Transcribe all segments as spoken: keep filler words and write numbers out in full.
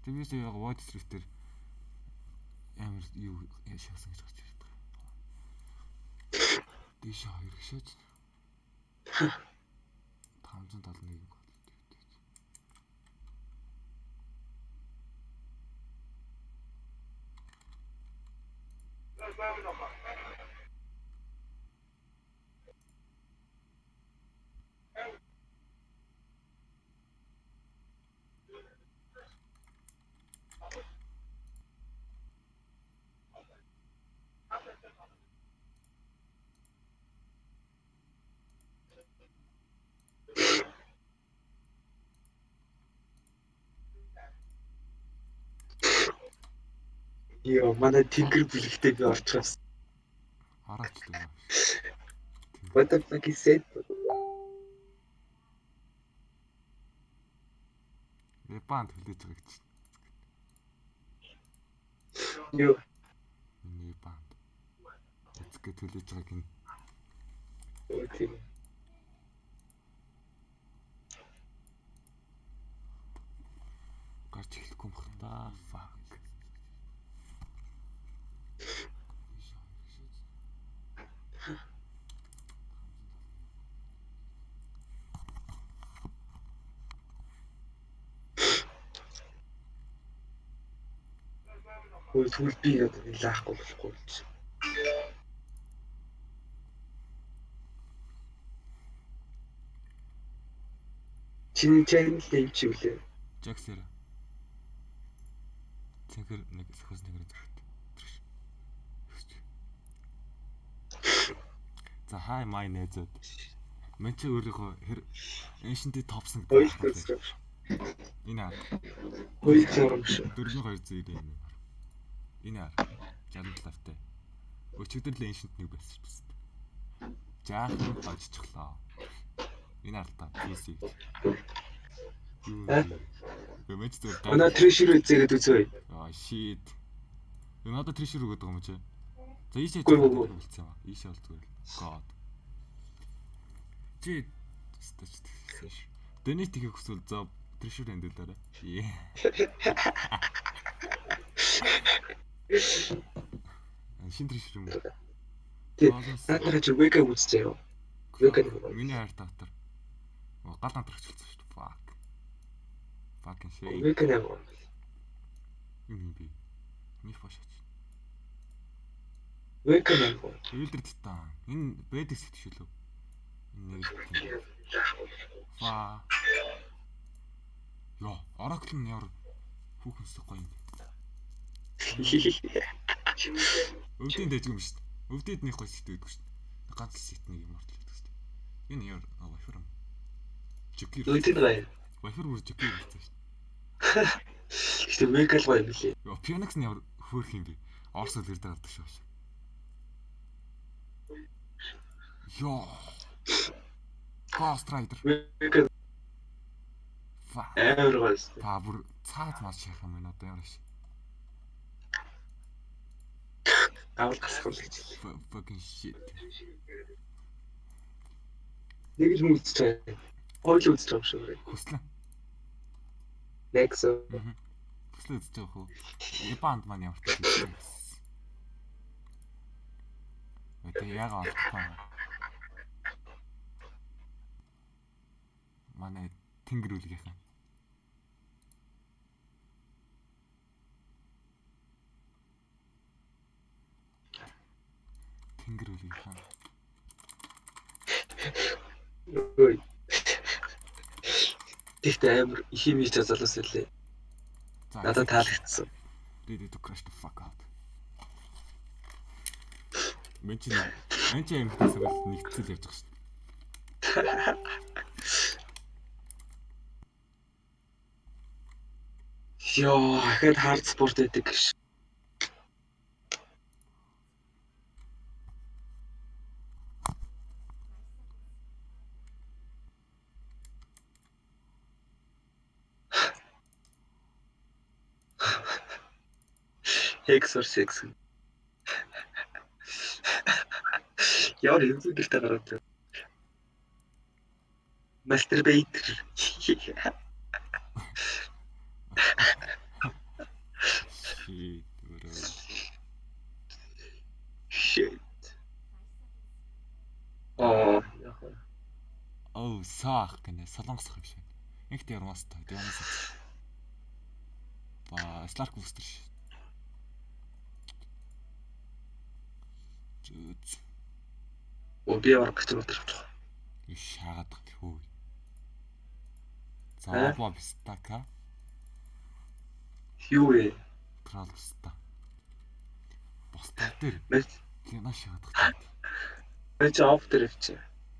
Тэгээс яг void street дээр амар юу яшаасан гэж гарч ирдэг. Дээш хоёр гişэж. тавьсан талны юм байна. Йоо, манай тэнгэр бүлэгтэй би орчихсон. Хараачлаа. What the fuck is it? Японд хүлээж байгаа гэж. Юу? Миний Японд. Эцгээ хүлээж байгааг нь. Окей. Гарч эхлэхгүй юм байна. Fuck. Ой, тэгвэл би яг лаахгүй болохгүй юм чи. Чиний channel name чи юу лээ? Jaxer. Цэнхэр нэг сөхөс нэгэр зэрэгт. За хай май нээзэд. Мен чи өөрийнхөө хэр ancient топсон гэдэг. Энэ аа. Хөөе чарам шүү. дөрвөн хоёр зээл юм. Энэ аа. жадал тавтай. Өчигдөр л ancient нэг байсан шүү дээ. Жаахан хожчихлоо. Энэ артаа пи си. Гэмэд зүгээр. Ана treasure үзээгээд үзье. Аа shit. Энэ надад treasure өгöd байгаа юм чи. За ийшээ болцсон юм аа. Ийшээ бол зүгээр. God. Чи стач тэгсэн ш. Дэнэ тгийх хүсвэл за treasure хандуулаарай. Шин treasure юм. Тэгээд наадах чи века үзчихээ юу? Века миний хайр татар. Гал надрагч болсон шүү дээ. Fuck. Fucking shit. Века нэ. Юм би. Нэг фашаач. Века нэ. Элдер титан. Энэ бэдикс гэж шүү лөө. Энэ нэг. Фа. Йоо, Oracle нь яар хүүхэнсэх гоё юм. Өвдөнд дэжг юм шүү дээ. Өвдөд нэг гоё сэтгдэг шүү дээ. Ганц сэтний юм ортол гэдэг шүү дээ. Энэ яар вафер юм. Чикер. Өвдөд гоё. Вафер бүр чикер гэсэн шүү дээ. Гэхдээ века л гоё юм лээ. Йоо, Phoenix нь яар хөөх юм бэ? Орс л ирдэг авдаг шүү. Йоо. Ghost Rider. Амар гоё шүү. Та бүр цаад маар шахах юм байна одоо ямар шиг. Авал гасах л гэж. Fucking shit. Нэг л мүлцтэй. Ойл үзэж байгаа шүү дээ. Хүслэн. Nexo. Хүслэн үзэж байгаа хөө. Японд маань ямар ч юм. Өтэ яга авах. Манай тэнгэрүүлгийнхэн. Тэнгэрүүлгийнхэн. Ой. Тэгтээ амар химич залуус үлээ. Надад таалагдсан. Ready to crash the fuck out. Мен чи мен чи юм хэсэг нэгтгэл явж байгаа шүү. Йоо, ахад хард спорт гэдэг ш. X or six. Яа юм зүгт гараад. Masturbate. саах гэнэ солонгосох юм шиг. Инх тэрмост тэрмост. Ба Slurk booster ш. Зүз. Оо би ямар гэж бодож байгаа. Иш шаагаад хөө. Заабо бистака. Юу вэ? Тралста. Бостер дээр Мэд кино шаагаад байгаа. мэд оф дээр явчих.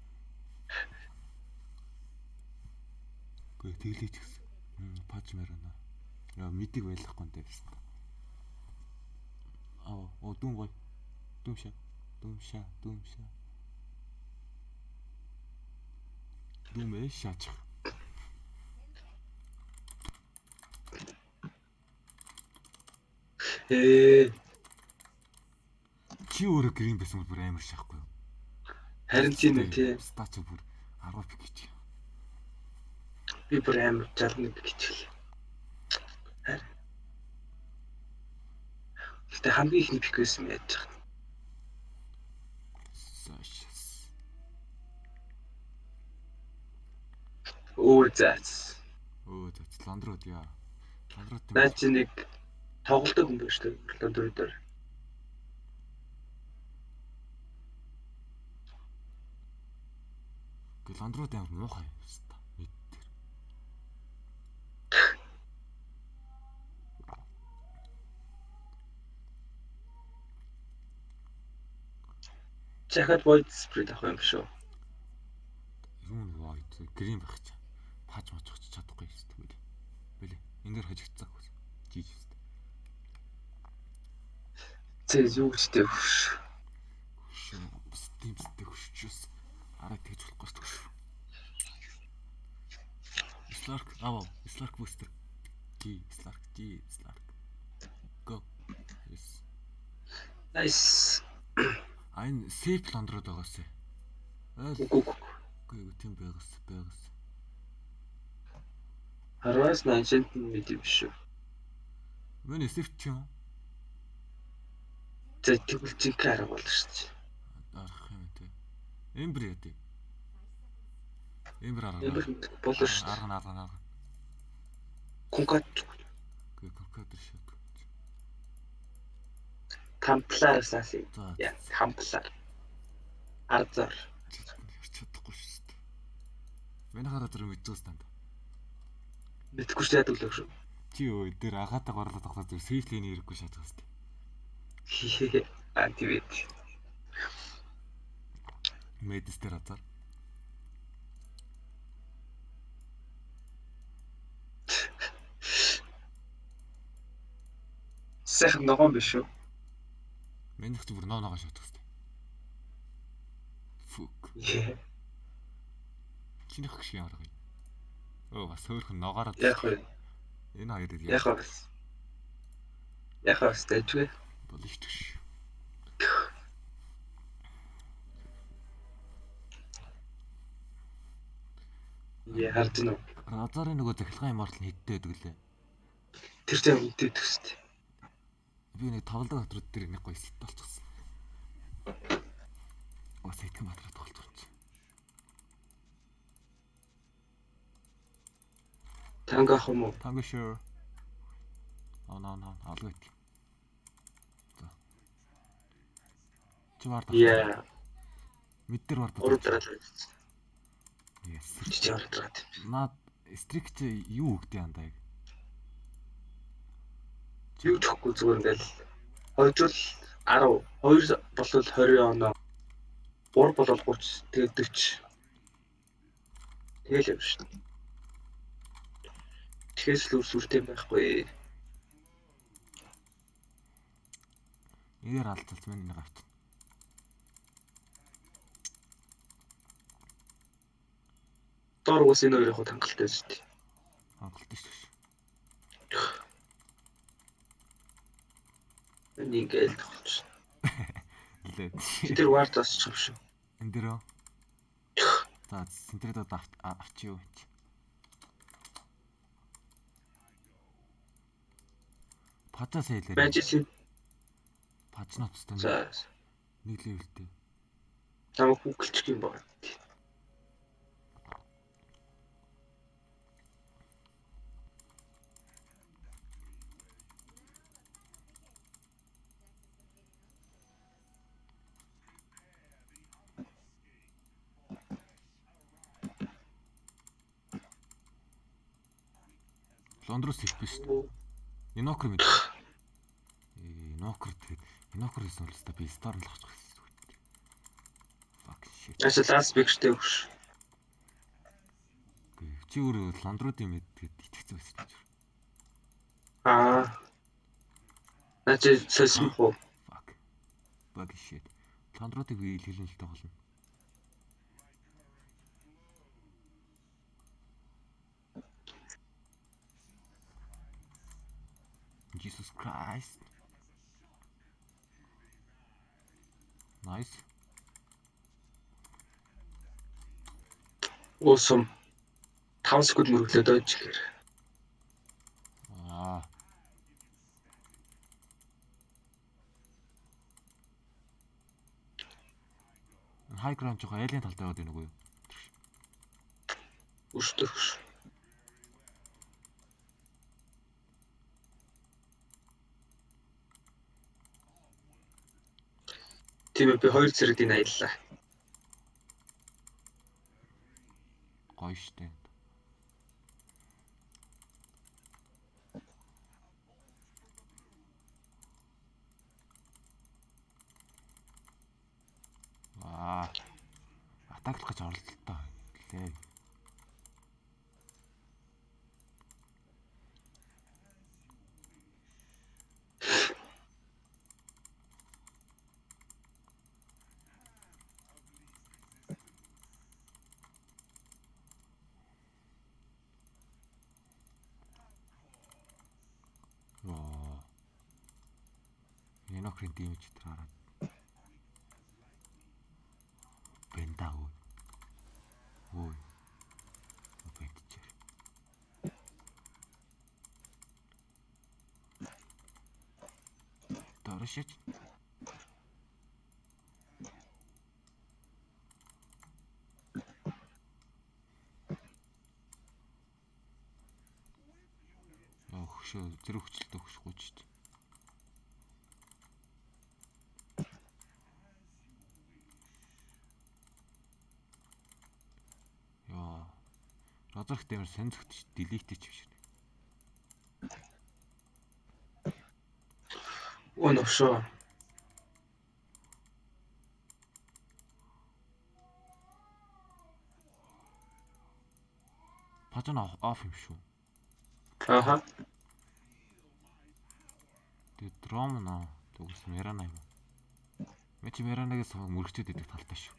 Гүй тэглэж гисэн. Хм паж мэрэнэ. Яа мэдиг байлахгүй нэ гэсэн. Аа оо дүн гой. Дүмшаа. Дүмшаа. Дүмшаа. Дүмээ шаачих. Ээ Чи өөрөө грин байсан бол бүр амар шахахгүй юу? харин тийм үү тий. Стач бүр арав пик гэж. Би бүр амар жална гэж. Харин. Гэтэ хамгийн ихний пик байсан яаж байгаа. Сашс. Оо заац. Өө зэц ландрууд яа. Ландрууд Наа чи нэг тоглолтог юм байна шүү дээ. Ландруудаар. Гэ ландрууд амар муухай юм байна. Мэд тэр. Чахад void spread авах юм шүү. Юу нэг void грин байх чаа. Паж маж очиж чадахгүй юм шүү дээ. Бэлээ. Энд дээр хожигдсан хөөс. Жиж шүү дээ. Зээ юу гэжтэй хөш. Шин стим стик хөшчөөс. Араа тэгж болохгүй шүү дээ. Slurk аваа. Slurk booster. G Slurk G Slurk. Go. Yes. Nice. Айн сейф ландрууд байгаас. Айл. Үгүй Үгүй тийм байгаас байгаас. Хараас наншинт мэдэв шүү. Мөн сейф ч юм. За тэгвэл жинхэнэ арга болно шүү дээ. Арах юм тий. Эмбер яа тий. Эмбер арга. Эмбер болно шүү дээ. Арга арга арга. Кункат Гүй компьютер шат. тамплаараасаа си. За. Яа, тамплаар. Ардзар. Ярьж чадахгүй шүү дээ. Миний хараа тэр мэдээс танд. Мэдгүй шүү яд өглөө шүү. Чи өө дээр агаатай гарлаад тогтоод зүр сейф лейний хэрэггүй шатах хэвчээ. Антивит. Мэдээс дээр азар. Сайхан ногоон биш үү? Миний ч бүр ноо ногоо шатах хэвчээ. Фук. Яа. Чиний хөх шиг ямар гоё. Оо бас хөөхөн ногоороо. Яг вэ. Энэ хоёрыг Яг вэ. Яг вэ стэжгүй. болно шүү дээ. Яа харж нү. Разарын нөгөө захилгаан юм ортол хэдтэй байдаг лээ. Тэр тийм үнэтэй төстэй. Би нэг тоглолт дотрууд дээр нэг гоё сет болчихсон. Ос итгэн батраа тоглолт. Танга хому. Танго шүү. Аа наа наа алгүй. За. Чи вард. Яа. Мэд дээр вард. Урд дараа. Yes. Чи яваад байгаа. Наад стрик чи юу өгдөө андаа яг. Юу ч хөхгүй зүгээр ингээл хойжул десять, хоёр болвол двадцать оноо. гурав болвол тридцать, тэгээд forty. Тэгэл юм шүү. Тэгэхээс л үр сүртэй байхгүй. Эгээр алдалт миний нэг авт. Доор уус энэ хоёр яг хангалттай шүү дээ. Хангалттай шүү. Энийг ингээл тоглож. Лээ. Тэр вард асчих юм шүү. Энд дөрөө. За центрээд авчи юу. Патас хэлээ. Манчестер Пачнотстай. за Нэг левелтэй. намайг хүүхэлчих юм байна. Лондроос хэлбэ шүү дээ. Инокер мэд. Ээ, Инокер тэгээд Инокер гэсэн бол та би стор л авчих гэсэн үг. Fuck shit. Ачаа ласт бигштэй өгш. Чи өөрөө Лондруудын мэд тэгээд итгэцэн байсан ч. Аа. Ачаа сэлсэн хөө. Fuck. Fuck shit. Лондруудыг би хэлэн л тоглоно. Jesus Christ. Nice. Awesome. таван секунд мөрөглөөд ойж гэр. Аа. High ground жоохон айлын талтай байгаад байна уу юу? Өштэй өш. Тийм би хоёр зэрэгдийн аяллаа. Гоё штэ. Аа. Атаклах гэж оролдолтой. Лээ. Оо. Инокрын дэмж хараад. Бэнтаа уу. Ой. Бэнтчээр. Тарашич. Өгшөө зэрэг хүчлээ өгшгүй ч тийм. Яа. Розрах дэмэр сонирхож delete ч биш. Өн өшөө. Пажан оф юм шүү. Аха. Тэг дром нөө. Тэгс Мерана юм. Мэч Меранагаас мөрөгчөд идэх талтай шүү.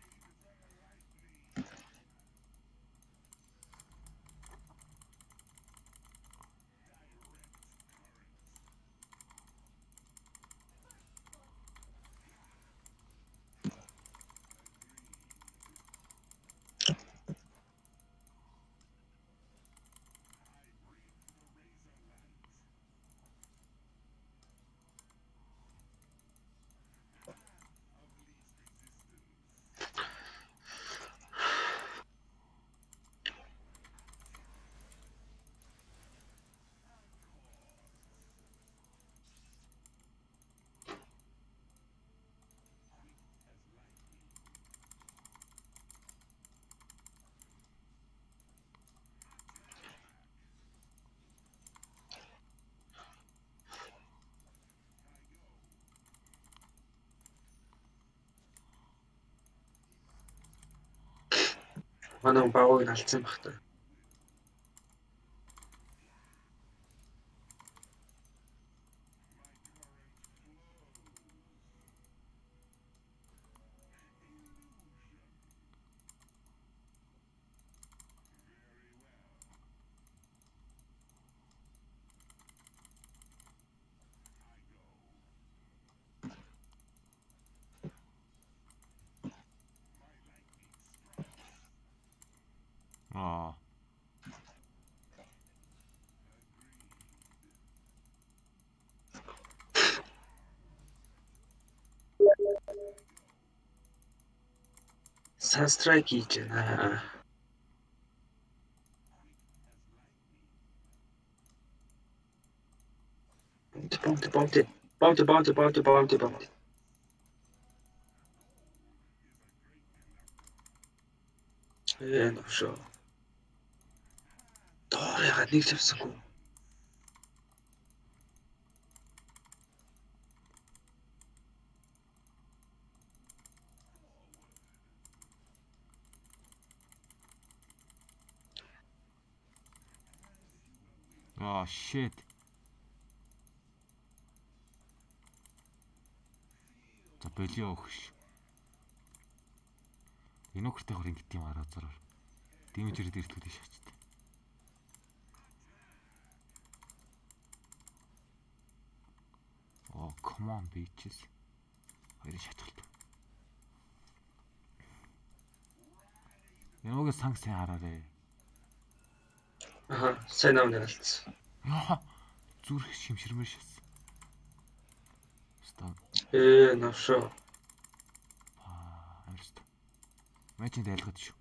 Манай багыг нь алдсан баг та. Аа. Санстрайк хийж байна. Бомт бомт бомт бомт бомт бомт бомт. Э нөшөө. Доор ягаад нэг ч авсангүй. Oh shit. За болио өгш. Энэ өгөртэй хөр ингэ тийм араа зураар. Дэмжэр дээр төлөж шахчихсан. Oh, come on bitches. Хоёрын шатгалт. Энэ уг санг сайн хараарэ. Аха, сайн аав нэрэлцсэн. Яа. Зүрх шимширмэр шээс. Стоп. Ээ, навшоо. Аа, арьст. Мэчинд айлгад шүү.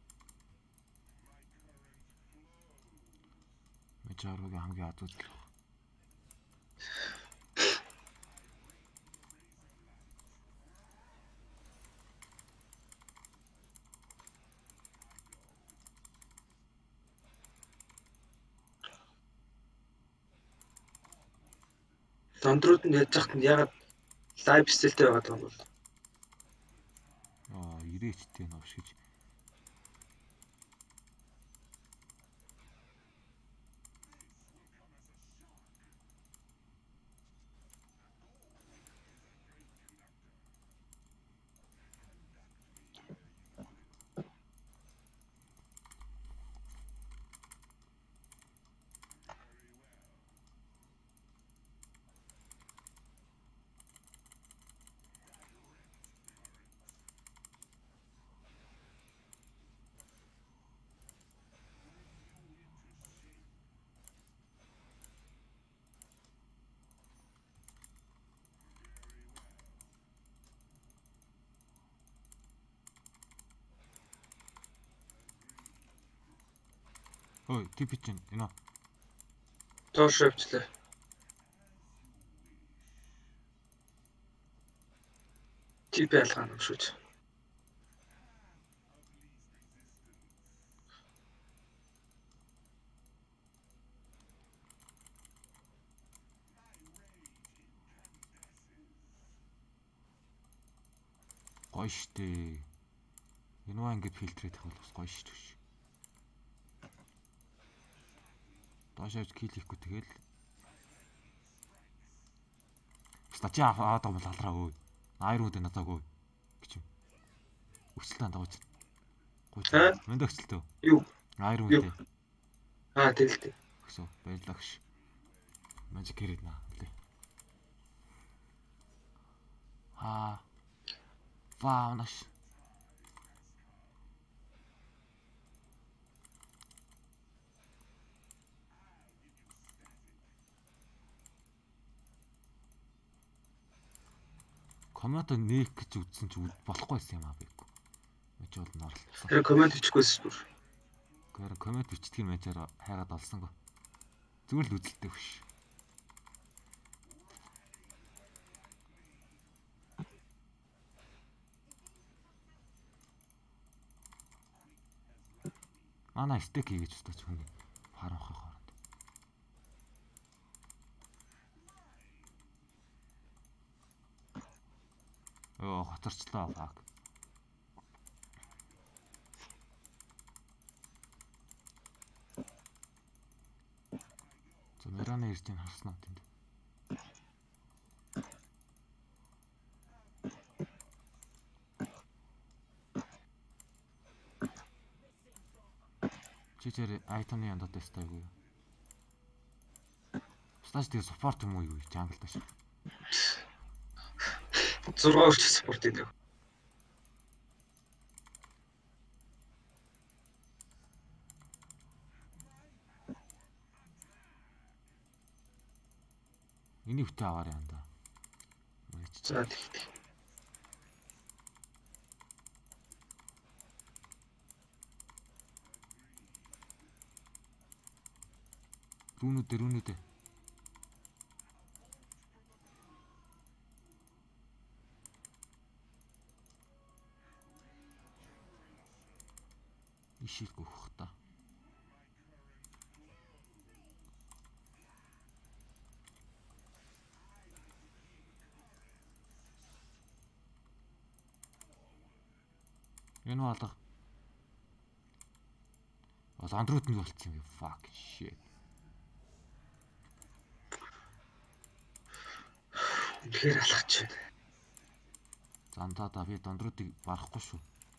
Мэчааруугийн хамгийн азууд л. Дондрууд нь яаж яхад нь ягаад лайв стилтэй байгаад байгаа юм бол. Аа, ирээчтэй новш гэж. Ой, тип чинь энэ. Тоош явчлаа. Тип ялгаа юм шүү. Гоё штэ. Энэ маа ингэж фильтрээд их бол бас гоё штэ. Доош авч кил хийхгүй тэгэл. Стачи аваад байгаа бол алраа өө. Айр үүд надад өө. Гэж юм. Өсөлтөө дагууч. Гуйч. Мэнд өсөлтөө. Юу? Айр үүдээ. Аа, тэгэл. Өсөө баярлагш. Magic хэрэг наа. Аа. Вау, наш. Коммент нээх гэж үзсэн ч болохгүй байсан юм аа бийггүй. Мэж бол норлцсон. Тэр коммент хийчихгүйс бүр. Гэхдээ коммент бичдгийг мэжээр хайгаад олсонгүй. Зүгээр л үзэлтэй биш. Манай стек хийгэж өстөж хүн харанхай хооронд. Оо, хоторчлоо фак. За Мирана ирж ийн харснаа тэнд. Чичээр айтоны яндад тестайгүй. Стаж тэгээ спорт юм уу юу? Джангл тааш. зураг орч спорт гэдэг. Энийг хөтэ аваар юм да. За тэгт. Рүүнүүдээ рүүнүүдээ. Ишиг гөх та. Энэ алга. Бол андрууд нь болцсон юм. Fuck shit. үнэхээр алхаж байна. Зандаа да би дондруудыг барахгүй шүү.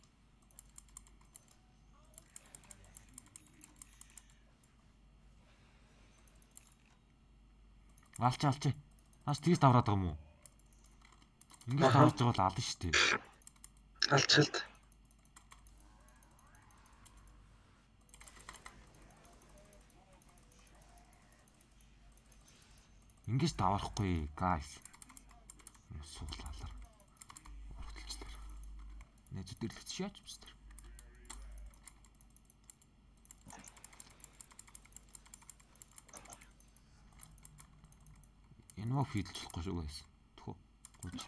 Алч алч. Наас тэгс давраад байгаа юм уу? Ингэж давж байгаа бол ална шүү дээ. Алчалт. Ингэж даварахгүй guys. Суулаалаар. Урталчлаар. Нэзүүд ирлэгч яач юм бэ? Энэ мөн фидэлчихгүй шүү guys. Тхөө. Гүйж.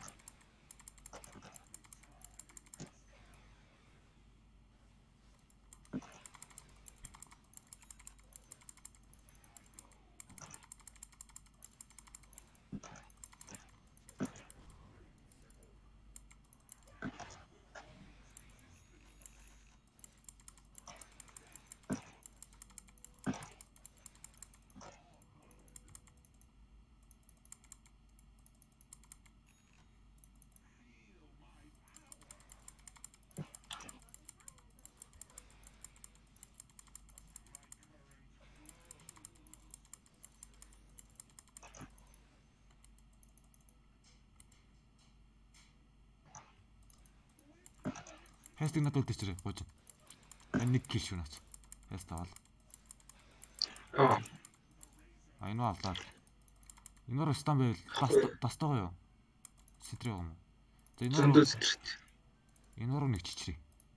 Хэстиг надад үлдээчрээ гооч. Энэ нэг кил шүү наач. Хэст авал. Аа. А энэ авлаа. Энэ руу стан байл. Дастагаа юу? Сэтрээ юм уу? За энэ руу энэ руу нэг чичрээ.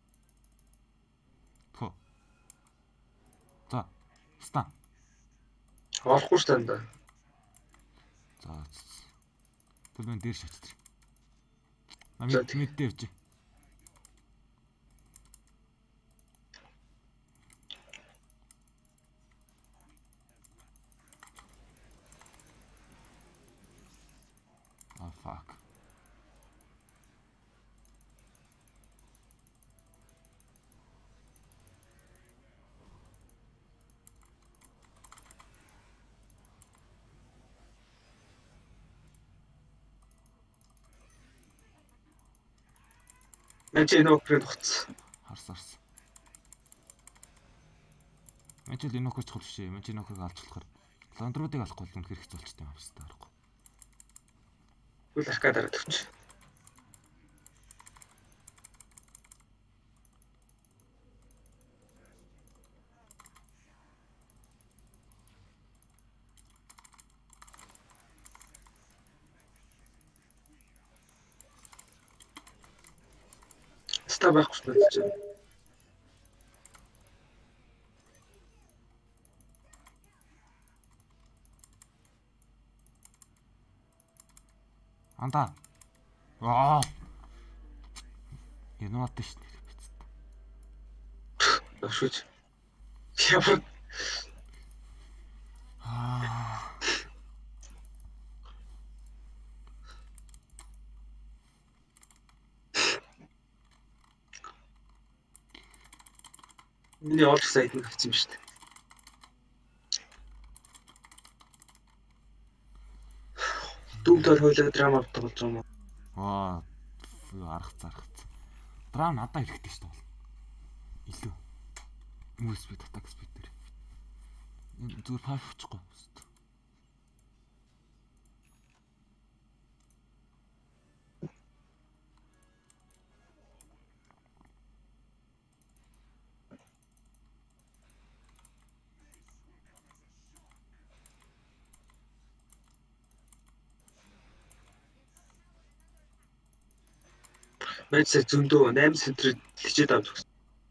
Тхөө. За. Стан. Олохгүй стан да. За. Төлмөн дээр шатчих. Намайг мэдээ явж. Oh fuck. Мен ч энэ окред хуц. Харс харс. Мен ч энэ окред чухал шээ. Мен ч энэ окрыг алж болохоор лондруудыг алахгүй л үнэхээр хэцүү болчтой юм байна харахгүй. Үл арка дараа төвч. Ста байхгүй ч бодож байна. Анда. Аа. Энэ мод шүү дээ. Өшөөж. Ямар Аа. Миний олж сайд нь авчих юм шүү дээ. Дүнтөр хойлоо драма тоглож байгаа юм уу? Аа. Арах зарах. Драм надад хэрэгтэй шүү дээ. Илүү. Move speed, attack speed дээр. Энэ зүгээр файв авчихгүй. Мэдсэ зөндөө найман центрид хичээд авч.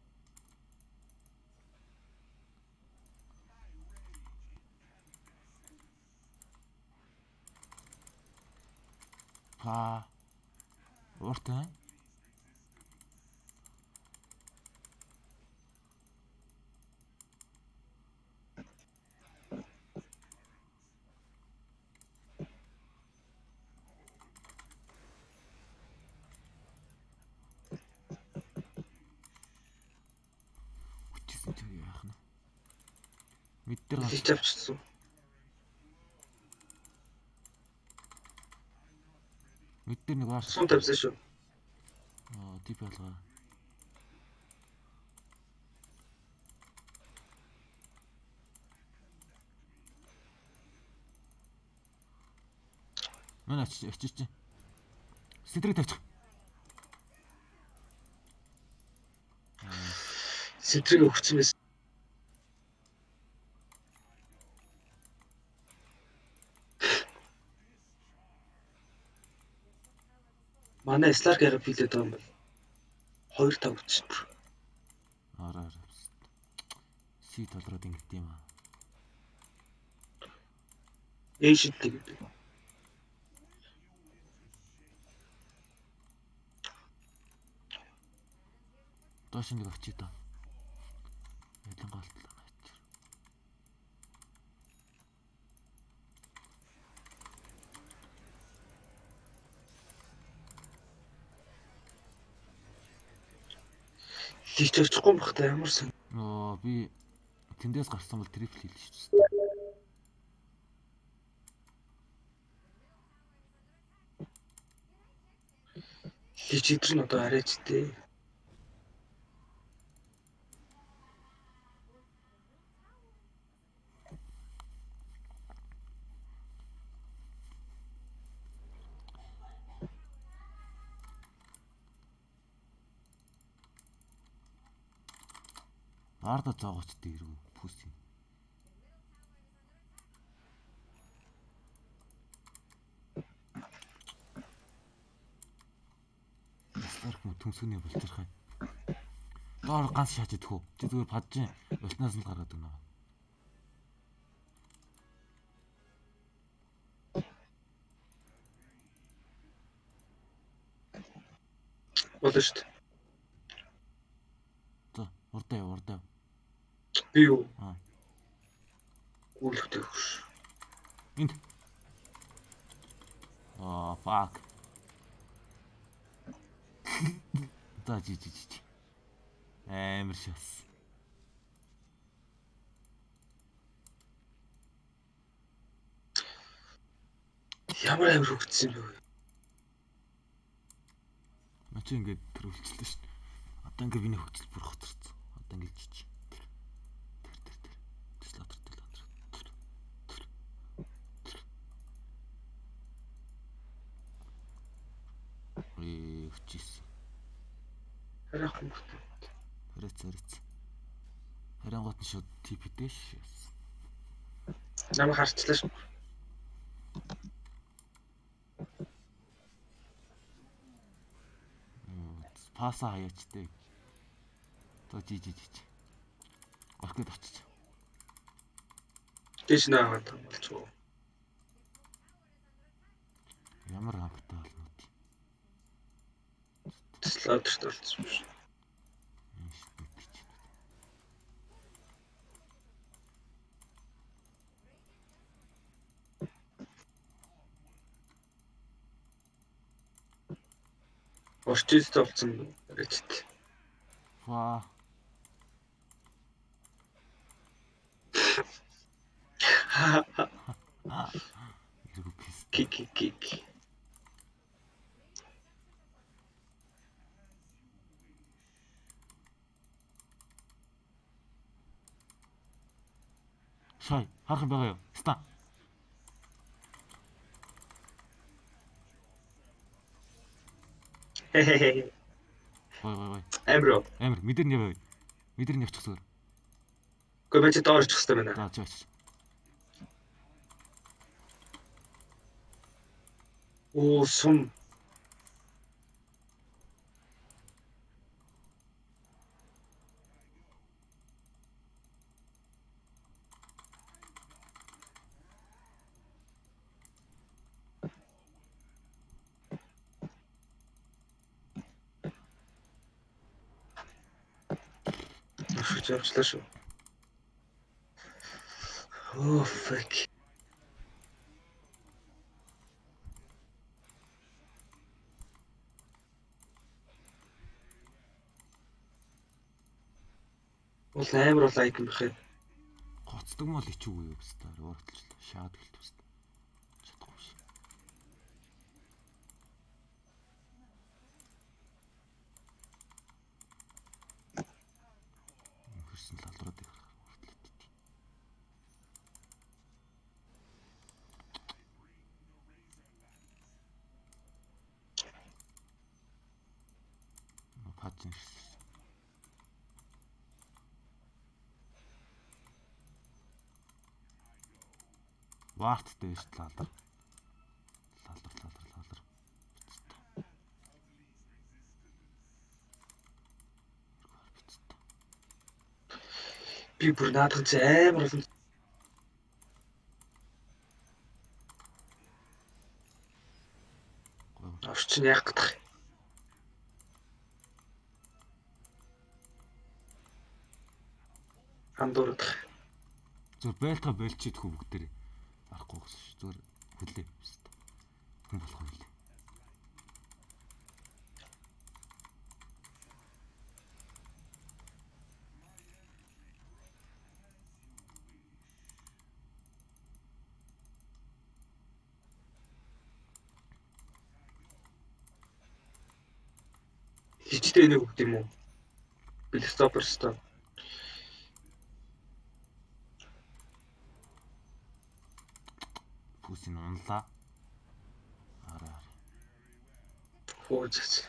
Па. Уртай. Үчсэн ч яах нь. Мэддэр Хич авчихсан. Мэд дээр нэг бааш. Сум тавьсан шүү. Аа, тип ялгаа. Манай ач ач чи. Ситрийг тавьчих. Ситрийг өгсөн байсан. Манай Сларк ярав билээд байгаа юм байна. Хоёр тав ч. Араа араа. Си толроод ингэт юм аа. Эйштэй гэдэг. Доош нэг очий та. Ялангуяа алтлаа. Лич очихгүй бахтай ямар сан. Оо би тэндээс гарсан бол трипл хийлээ шүү дээ. Лич идэр нь одоо арайч дээ. Арда зоогоочтой ирв пүс юм. Сларк мө түнсүний болчиххай. Доор ганц шааж идэх үү? Чи зүгээр паджин ультнаас нь гаргаад өгнө. Болно шүү дээ. За, урдаа яв, урдаа. Би юу? Аа. Гүйлхтэй хөш. Энд. Аа, fuck. За жи жи жи. Амар шас. Ямар амар хөгцсөн бэ? Начи ингээд тэр үлчлээ шин. Одоо ингээд биний хөгцөл бүр хоцорсон. Одоо ингээд жиж. Тэр тэр тэр. Слотер тэр. Ээ, хүчээс. Харахгүй бахтай. Хариц хариц. Харангуут нь шууд тип дэш. Намайг харчлаа шүү. Паса хаяачтай. То жи жи жи. Оркид очиж. Дэш наагаад болчихоо. Ямар хамттай болнууд. Слотер болчихсон шүү. Орчилтэй болсон гэж. Ваа. Ки ки ки ки. Шай, харах байгаа юу? Ста. Хе. Ой ой ой. Амир. Амир мэдэр нь яваа. Мэдэр нь явчих зүгээр. Гэхдээ би ч доорч хэвчтэй байна. За чаач. Оо сум. Явчлаа шүү. Oh fuck. Ол амар бол лайк юм бахэ. Гоцдог мал ичүүгүй юу гэстээр өөрчлөлт шаад гэлт үст. Чадахгүй ши. гаргаж ирсэн. Варттай биш лалар. Лалар лалар лалар. Би бүр наадах чи амар олон. Орчин яах гэдэг. Андуурах. Зөв байлтга болчихдгүй бүгдээ арахгүй гэсэн шүү. Зүгээр хүлээ. Хүн болох юм лээ. Хичтэй нэг үг юм уу? Билстоперсто. Пүсин унлаа. Араа. Хөөж.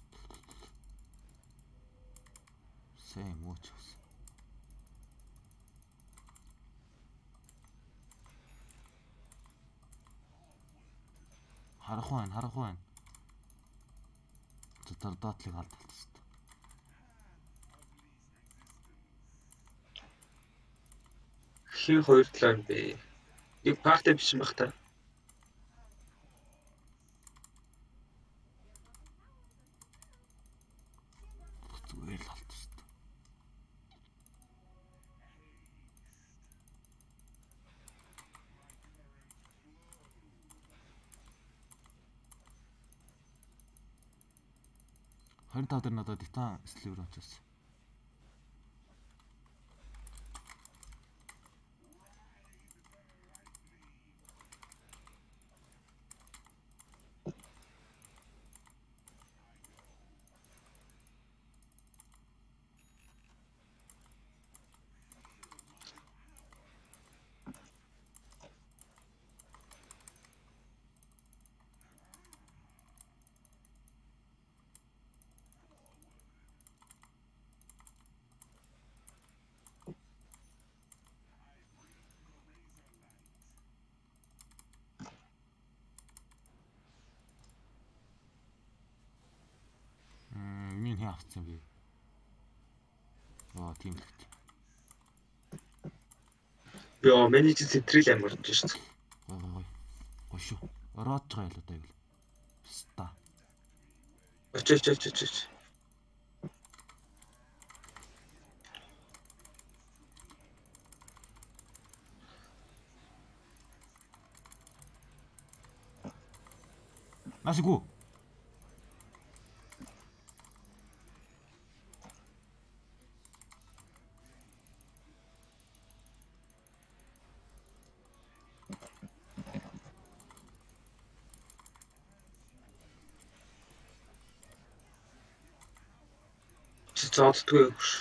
Сэй мууч. Харах байна, харах байна. Тэр доотлыг алдчихсан. Хин хоёр талаа юм бэ. Нэг парти биш юм бах та. Зүгээр л алдчихсан. хоёр тав дээр надад титан сливер очсон. Миний авцсан би. Оо тийм л гэж. Яа, миний чи центрил амар ч шүү дээ. Ой. Гоо шүү. Ороод байгаа л одоо юу. Ста. Оч оч оч оч оч. Насигу. Зоддгүй биш.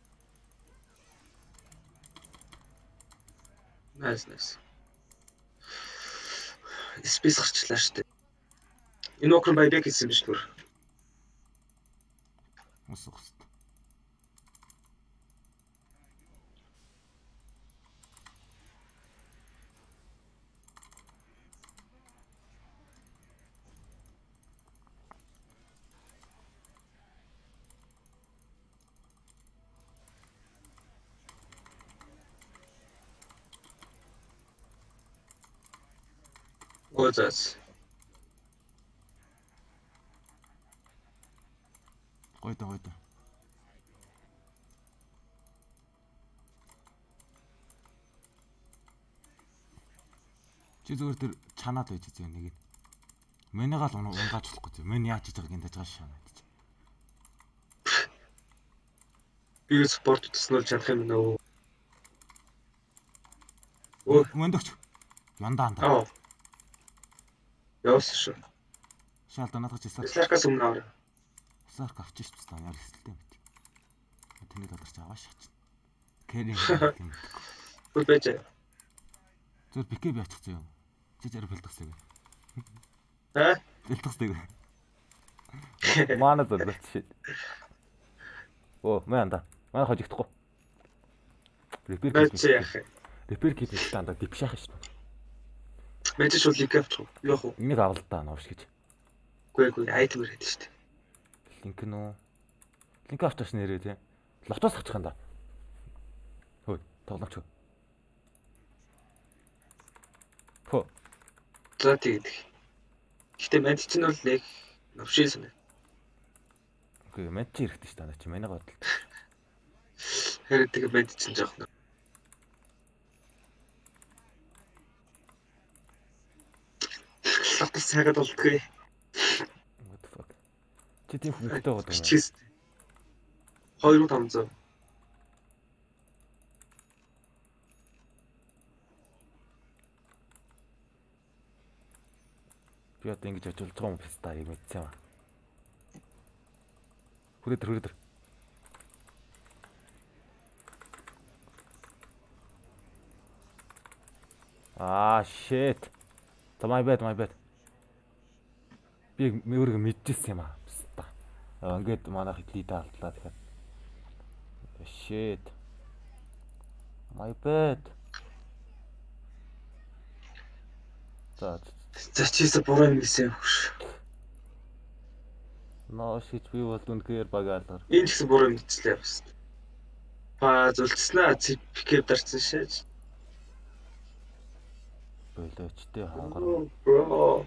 Nice nice. Спейс гарчлаа шүү дээ. Энэ окрон байбек хийсэн биш түр. Ус ус. Озас. Гойда гойда. Чи зүгээр тэр чанаад байж зөө нэг. Мэнийг л унгааж болохгүй зөө. Мэн яаж хийж байгааг энэ дэж шаанаад. Би спорт төснөл чадах юм нөө. Өө мэндөгч. Яндаа андаа. Яос шүү. Шаал данаад ч эсвэл. Сларкас өмнө аваа. Сларк авчиж байна. Яар хэсэлтэй мэт. Тэнийг алдарч аваа шаач. Кэринг юм. Хөл байж. Зөв бикэ би ачих зөө. Чи зэрэг бэлтгэсэй. Хэ? Бэлтгэсэй. Манай зөвлөж шээ. Оо, мэн анда. Манай хожигдохгүй. Repair Бац kit. яах юм. Repair kit гэдэг анда дипш яах шүү. Мэдээж шууд линк авчих. Юу яах вэ? Энийг авал та новш гэж. Гүй гүй айтем ирээд шүү дээ. Линк нөө. Линк авчаач нэрээ тий. Лотоос авчих юм да. Хөөе, тоглоомч. Хөө. За тэгээд. Гэтэ манд чинь бол нэг новшин санаа. Үгүй манд чи хэрэгтэй шүү дээ. Чи манай бодол. Хэрэг тэгээд манд чинь жоох нэ. Лотос цагаад болдгоо. What the fuck. Чи тийм хөнгөлтэй болдог юм. Чист. two thousand five hundred. Би одоо ингэж очиж байгаа юм писта юм мэдсэн юм. Хүрээдэр хүрээдэр. Аа shit. За my bad my bad. Би өөрийгөө мэдчихсэн юм аа. Писта. Ингээд манайх лидер алдлаа тэгэхээр. Shit. My bad. За За чийсэ буруу юм гэсэн юм. ноо шиж би бол үнэхээр багаалаар. Энэ ч гэсэн буруу юм гэжлээ бас. Па зүлцснаа пикэп дарсан шээж. Болоочтой хангар. Бро.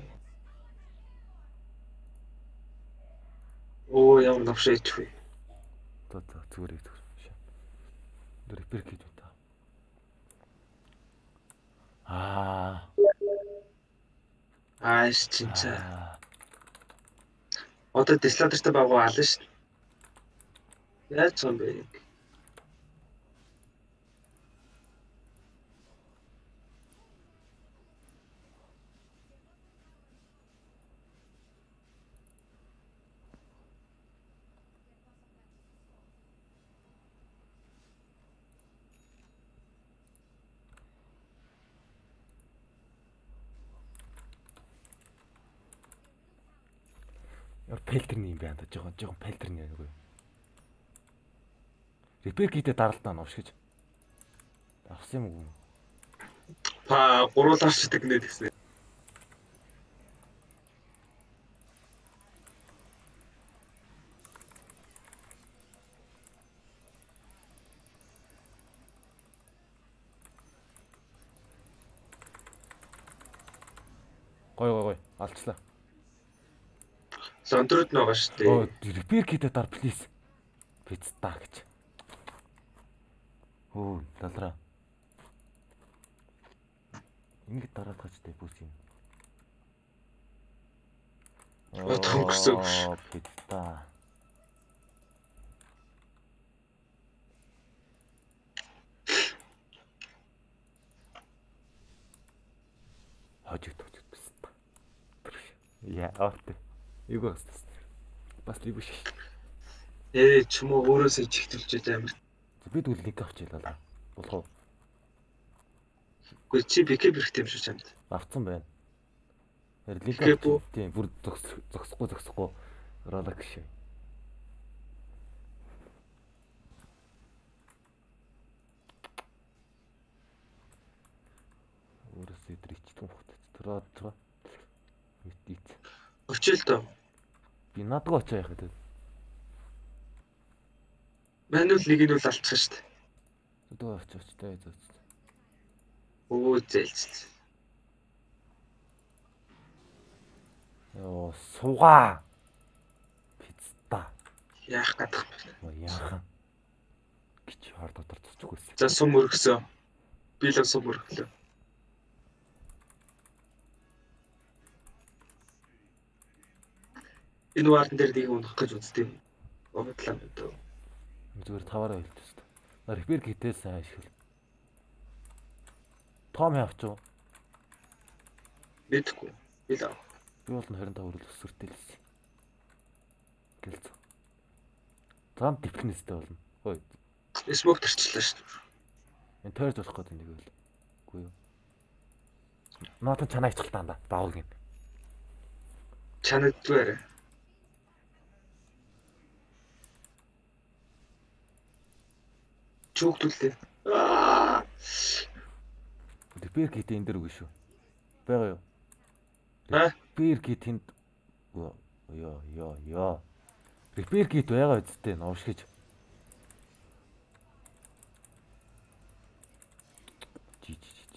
Оо ямар навшаач вэ? За за зүгээр их зүгээр. Repair kit үү та. Аа. Ааш чинчаа. Одоо дислатортой багуу ална шүү. Яаж юм бэ? Яр пэлтерний юм байна да. Жогон жогон пэлтерний яг үү. Repair kit-ээ даралтаа новш гэж. Авсан юм уу? Па гуруулаарчдаг нэ гэсэн. Гой гой гой алцлаа. Сондрууд байгаа шүү дээ. Оо repair kit-ээ дар please. Пицца гэж. Оо далраа. Ингээд дараад гачтай бүс юм. Оо тонгорсон. Пицца. Хожигд хожигд пицца. Яа авт. Юу гас. Бас ли биш. Ээ ч юм уу өөрөөсөө чигтүүлчихэд амар. Би тэгвэл линк авчихлаа. Болох уу? Гэхдээ чи пикэп хэрэгтэй юм шүү чамд. Авцсан байна. Тэр линк авчих. Тийм бүр зогсохгүй зогсохгүй ролак шиг. Өөрөөсөө дричтэн хот. Траа траа. Мэдээ. Өчөөл тоо. Би надад очоо яах вэ? Манул нэг нь бол алдчихсан шүү дээ. Өдөө очоо очтой зөө. Оо зээлч. Йоо сугаа. Пицца. Яах гадах Оо бэ? яахан. Гिच хар дотор цоцгүй байсан. За сум өргөсөн. Би л сум өргөлөө. Энэ вардан дээр нэг унах гэж үзтiin. Бодлоо мэдээ. Зүгээр таваараа хэлчихсэн. Repair kit-ээс сайн ашигла. Том явчих уу? Мэдгүй. Би л. Би бол харин та өрөл өсвөртэй л байсан. Гэлц. Зам дипнэстэй болно. Хөөе. Смок төрчлээ шүү дээ. Энэ тойр болох гэдэг нэг байл. Үгүй юу. Нотон чанаа ичгэлтаа да. Баавал гин. Чанадвэр. Чөөгдүүлээ. Аа. Repair kit энэ дэр үгүй шүү. Бага юу? Аа. Repair kit тэнд ёо ёо ёо. Repair kit байгаа үсттэй новш гэж. Жи жи жи.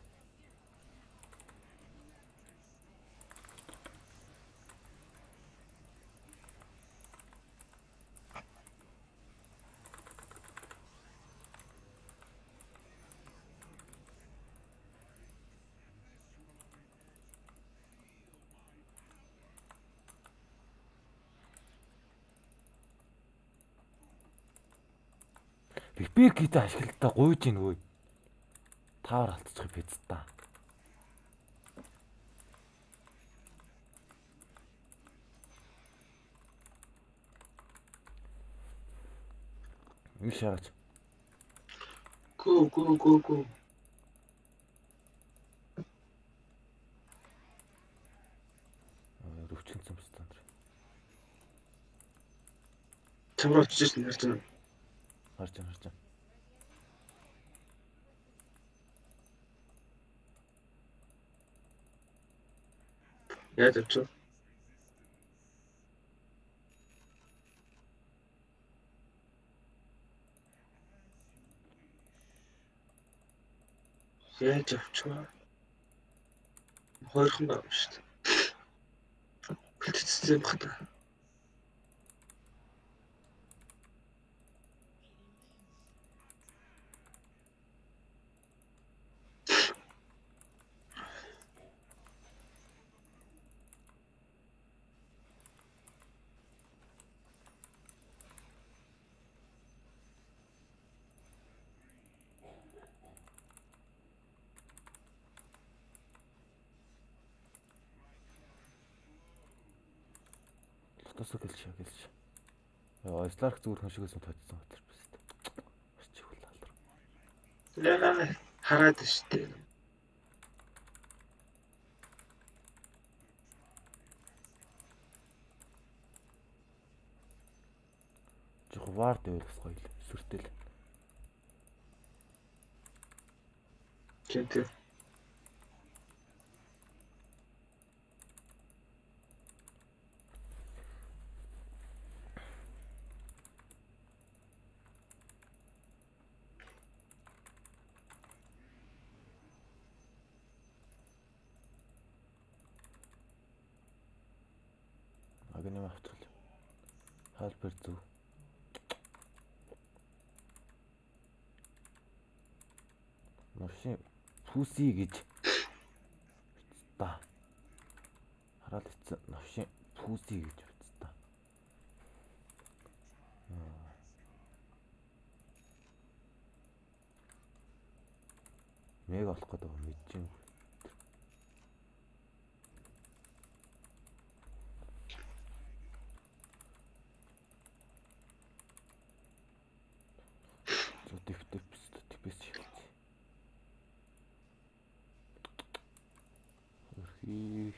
Repair kit ашиглалтаа гуйж ийн хөөе. Тавар алдчих биз та. Ինչ шаргач. Гүү гүү гүү гүү. Аа рөвчин цам стандар. Чамраа очиж ирсэн харж байна. Харж байна харж байна. Яаж очив? Яаж авчваа? Хоёрхан байгаа юм шүү дээ. Бэлтгэсэн юм байна. Тосоо гэлч гэлч. Яа, Старк зүгээр хашигээс нь тоцсон батар биз дээ. Орчих үл алдар. Яа, хараад штэ. Жих вард байлгас гоё л сүртэл. Гэнтэй. Агны автрал. Хаалбар зүв. Новшин пүси гэж та хараад ицсэн новшин пүси гэж үз та. Мэг олох гэдэг юм мэдэж юм. Дэвтэ типэс шилж. Хи.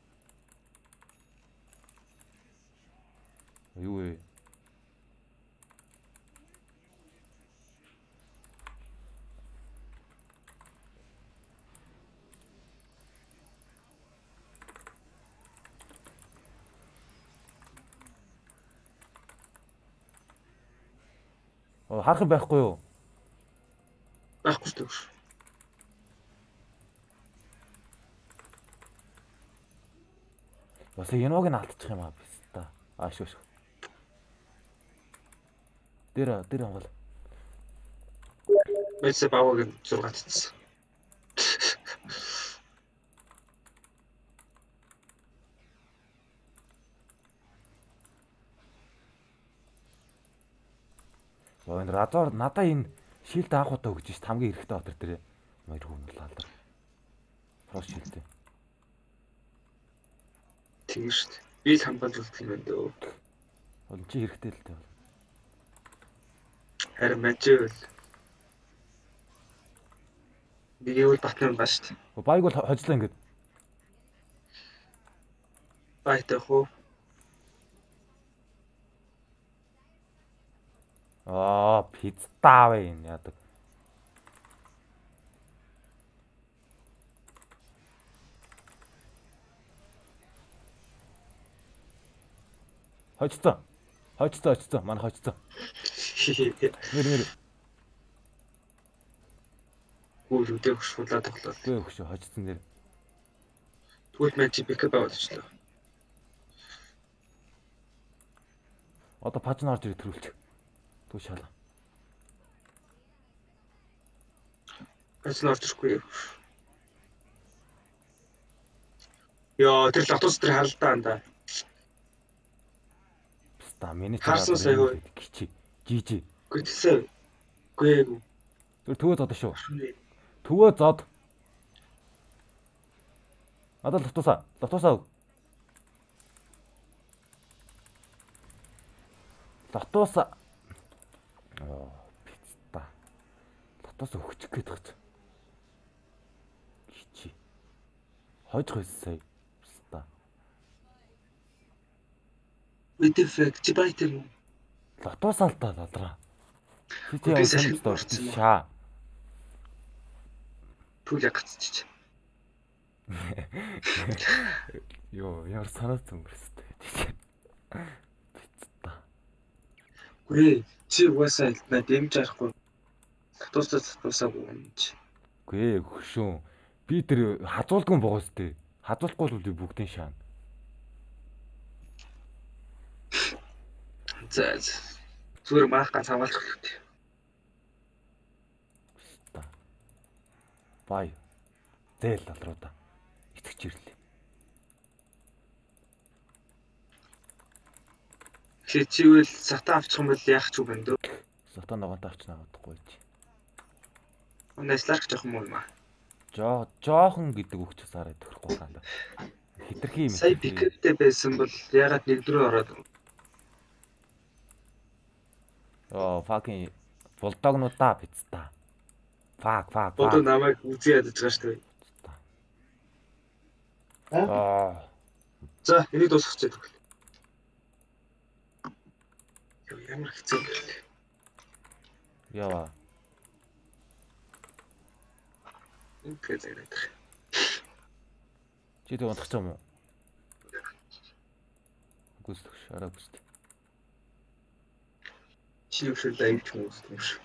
Юу вэ? Оо харах байхгүй юу? Байхгүй шүү. Бас яног нь алдчих юм аа биз та. Аа шүү шүү. Тэр тэр онгол. Мэсэ баваг зургаад цэцсэн. Оо энэ радаар надаа энэ шилд анх удаа өгч ш хамгийн эрэхтэй отор дээр хоёр хүн л алдар. Фрош шилдэ. Тийм шүү дээ. Би л хамгаалж үлдэх юм байна дөө. Бол чи эрэхтэй л дээ. Харин маживэл. Бигэвэл батнаа байна шүү дээ. Байг бол хожлоо ингээд. Байтай хөө. Аа, пиццаа вэ энэ яадаг. Хожцоо. Хожцоо, хожцоо, манай хожцоо. Нэр нэр. Гүр үдээ хөшүүлээд тоглоо. Гүй хөшөө хожцсон нэр. Тэгвэл magic backup авчихлаа. Одоо паж нь орж ирээ төрүүлчих. Түг шалаа. Паж нь орж ирэхгүй. Яа, тэр лотос тэр харалдаа анда. Та миний харсан сая гिची жижи. Гүтсэн. Гүй. Тэр төвөө зод шүү. Төвөө зод. Надад лотосаа. Лотосаа. Лотосаа. Оо, пицта. Лотос өгчих гээд байгаа. гिची. Хойж гойс сая. Писта. Үдэфэг чи байтер юм. Лотосаа л та лодроо. Чи яа санамж дурсан шаа. Түл яг гацчих. Йоо, яар санаад өнгөрстэй. Пицта. Гүй, чи угаасаа на дэмж арахгүй. Татуусаа татуусаагүй юм чи. Гүй хөшөө. Би тэр хазуулдгүй богоос тээ. Хазуулахгүй л үгүй бүгдийн шаана. За. Зүгээр маах ганц хамгаалж өгөх. Бай. Зээл алруудаа. Итгэж ирлээ. Чи чивэл сата авчих юм бол яах ч юм бэ дөө. Сата ногоонтой авч навадахгүй чи. Унааслах жоох юм уу маа. Жоо, жоохон гэдэг өгчөөс арай тохирохгүй хаана. Хитрхи юм. Сая пикеттэй байсан бол ягаад нэгдрөө ороод. Оо, fucking булдогнуудаа пицта. Фак, фак, фак. Одоо намайг үзий ядаж байгаа шүү дээ. Аа. За, энийг дуусгачих гэдэг. Юу ямар хэцүү юм бэ? Яа. Үнэхээр зэрэг. Чи тэ унтах юм уу? Гүсдэгш, арай гүсд. Чи юу шиг лайв ч хүмүүс юм шиг.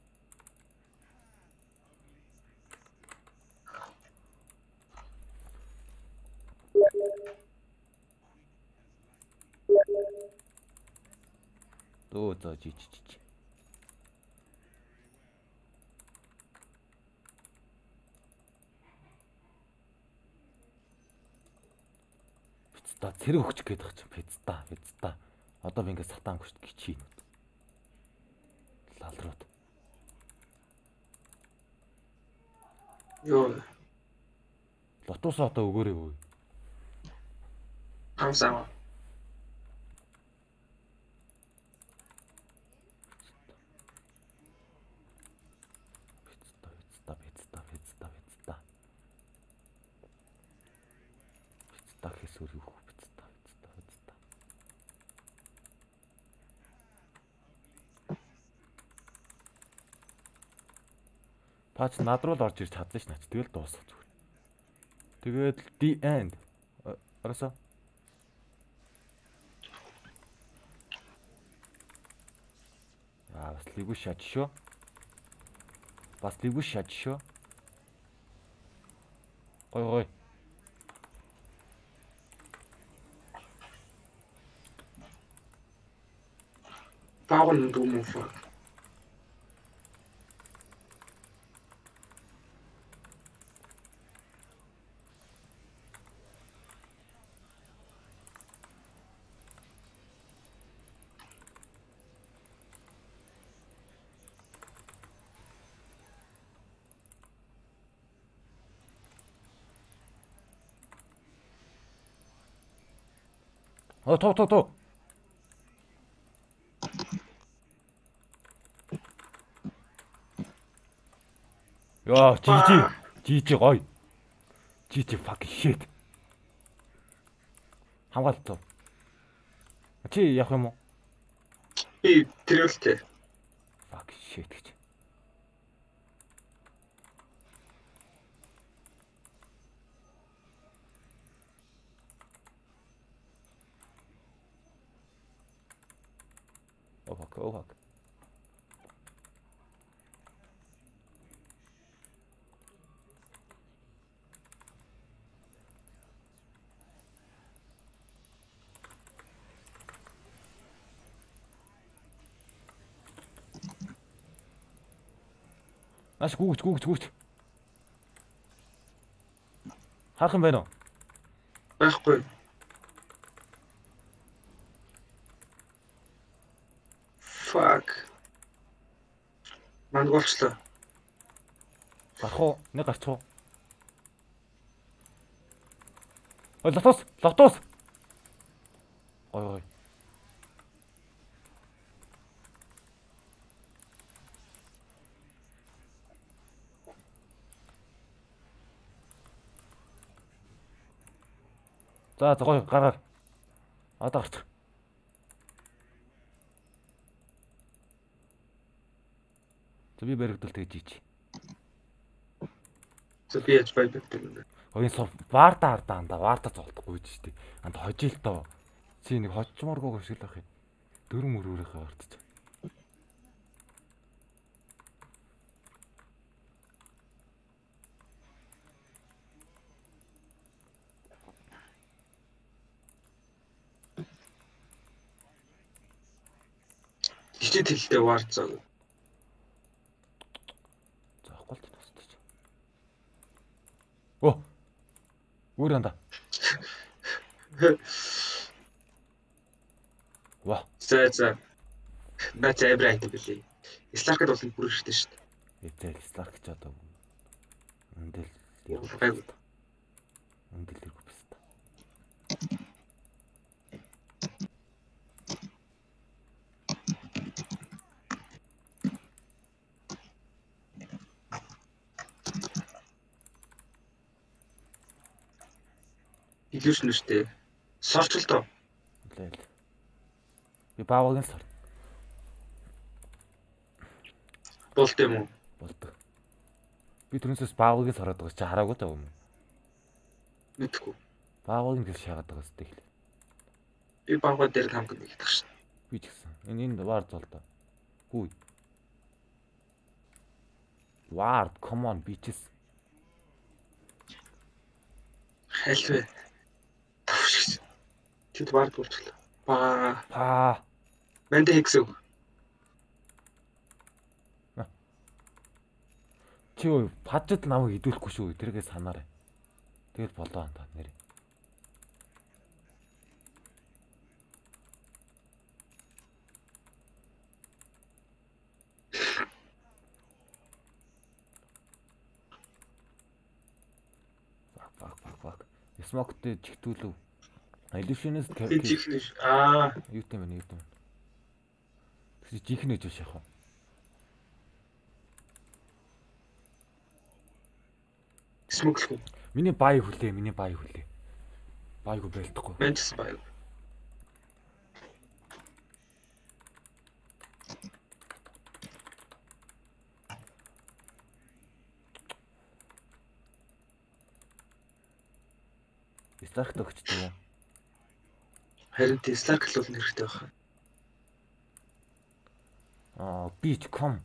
Дөө зоо жиж жиж. Пицта цэрэг өгчих гээд байгаа чинь пицта, пицта. Одоо би ингээд сатаангүй шүү дээ гिची. Лалрууд. Йоо. Лотос одоо өгөөрэй өө. Хамсаа. Пицта, пицта, пицта, пицта. Пицта хэсүр юу пицта, пицта, пицта. Пач над руу л орж ирж чадлаа ш нач. Тэгэл дуусах зүгээр. Тэгээд the end. Арасаа. Аа, бас лигүү шаж шүү. Бас лигүү шаж шүү. Гой гой. Баавал дүмүү фа. Оо тоо тоо тоо. Яа, жижи. Жижи гой. Жижи fucking shit. Хамгаалт. Чи явах юм уу? Би тэрэлтэй. Fuck shit гэж. Oh fuck, oh fuck. Аш гүгч гүгч гүгч. Харах юм байна уу? Байхгүй. Fuck. Мангуулчлаа. Гарах уу? Нэг гарч уу? Ой, лотос, лотос. Ой ой. За, за гоё гараар. Одоо гарч. За би баригдал тэгж ич. За би яаж байбагддаг юм бэ? Огийн сов варта хардаа анда варта золдохгүй гэж штий. Анда хожил тоо. Чи нэг хочмооргоо шиг л ах юм. Дөрөв мөрөөрийнхээ вартаж. Хичээд хэлтэй вард заа. Заахгүй л тасдаж. Оо. Өөр анда. Ваа. За за. Бац эбрайт билий. Сларкад бол бүр ихтэй шүү дээ. Этэл сларк ч одоо. Үндэл. Гайгүй. Үндэл ирэх бэст. Илүүшнэ шүү дээ. Сорч л доо. Лээ. Би баавгийн сор. Болд юм уу? Болдог. Би түрүүнээс баавгийн сороод байгаа чи хараагүй таа юм уу? Мэдхгүй. Баавгийн гэж шаагаад байгаа сте их. Би баавга дээр хамт нэг идэх шин. Би ч гэсэн. Энэ энэ вар золдоо. Хүй. Вар, come on bitches. Хайлвэ. Тавшигч. Тэд вард болчихлоо. Ба. Аа. Мэндэ хиксв. Чи юу паджид намайг идүүлэхгүй шүү. Тэргээ санаарай. Тэгэл болоо анда нэр. Фак фак фак. Смоктэй чигтүүлв. Illusionist Жихнэж. Аа. Юу юм бэ? Юу юм бэ? Тэгс жихнэж биш яах вэ? Смоклгүй. Миний бай хүлээ, миний бай хүлээ. Байгу байлдахгүй. Мэнчс бай. Старк төгчтэй. Харин Stark л бол нэрхтэй байна. Аа, beach com.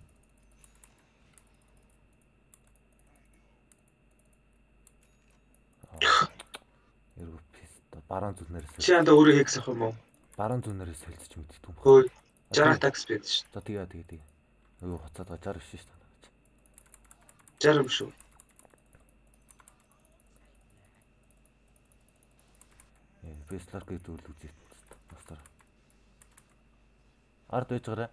Эргүү писта. Баруун зүнээрээс. Чи анда өөрөө хийх юм уу? Баруун зүнээрээс солилцож мэддэг юм. Хөөе. сixty такс бид шүү. За тэгээ тэгээ тэгээ. Юу хоцоод байгаа sixty биш шүү дээ. sixty биш үү? Бэслар гэдэг үйл үзэж байна. Ард байж гараа.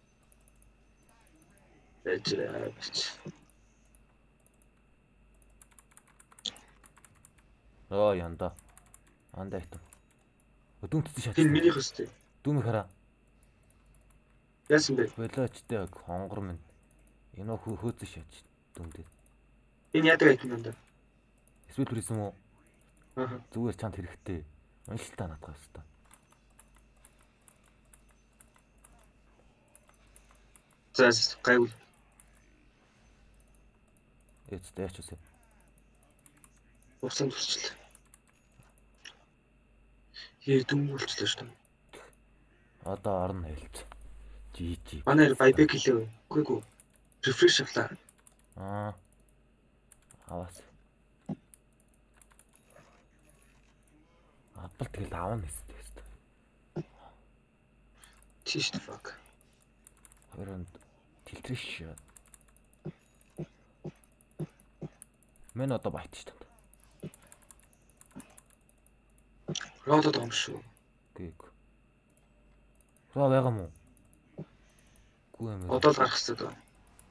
Бэжрээ бич. Оо янда. Анда итэн. Өдөнтөд шат. Энэ миний хөстэй. Дүүн хараа. Яасан бэ? Болоочтой хонгор минь. Энэ хөө хөөцөж шаач дүндээ. Энэ яадаг айтан даа. Эсвэл туризм уу? Аа. Зүгээр чанд хэрэгтэй. Уншилтаа надгаас та. За гайвал. Эцтэй яач үсэ. Усан турчлаа. Ээ дүнгүүлчлээ шүү дээ. Одоо орно хэлж. Жи жи. Манай байбек хэлээ. Үгүй ээ. Рефреш авлаа. Аа. Аваас. Апл тэгэл аавна хэвчээ хэвчээ. Тийш fuck. Хоёрын тэлтриш. Мэн одоо байт шүү дээ. Родод юм шүү. Гийг. Роо байгаа мó? Гүү юм. Одоо л гарах хэрэгтэй даа.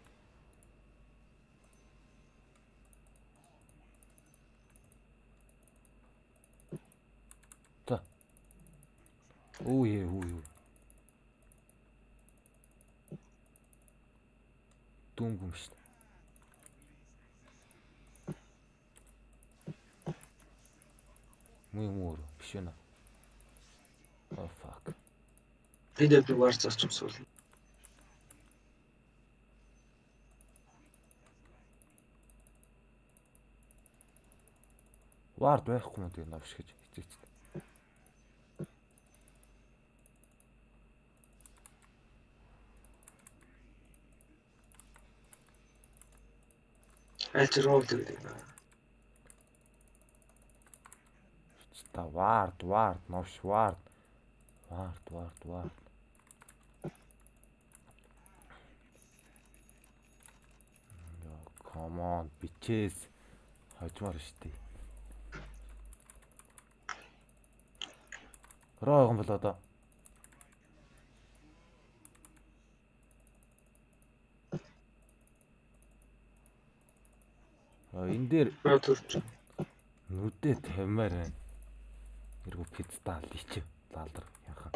За. Оо е оо юу. Дүнгүм шүү. Муу муу биш ээ. Oh fuck. Тэнд би вар зарч юмсуул. Вард байхгүй юм тийм навш гэж хэцээч. Альч рол гэдэг юм. Та вард вард навш вард. Вард вард вард. Яа, come on, bitches. Хожмоор штий. Роо юм бол одоо. А энэ дээр нүдэ тамаар байна. Эргүү пиццаа лич лалдар яхан.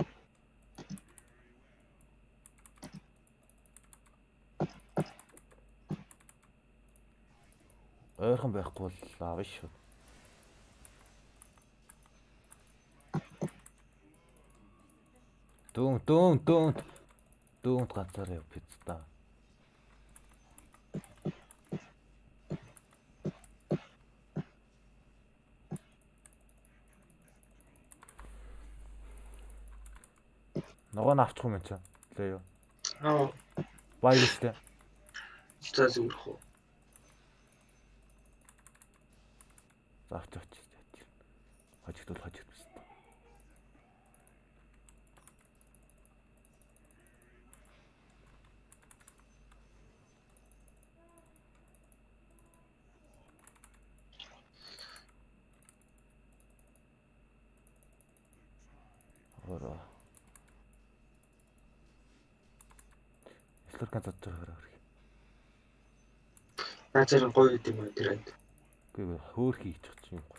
Ойрхон байхгүй бол аав шүү. Don't don't don't don't гацаар яв пиццаа. Нөгөө навчих юм чинь. Лээ юу. Аа. Баяр штэ. За зүрх үү. Завч авч. Хожигдвол хожигдвол. Ороо. Эслэр ганц цацаар хараа. Наачаар гоё юм аа тэр айд. Үгүй хөөх хийчих чинь юм.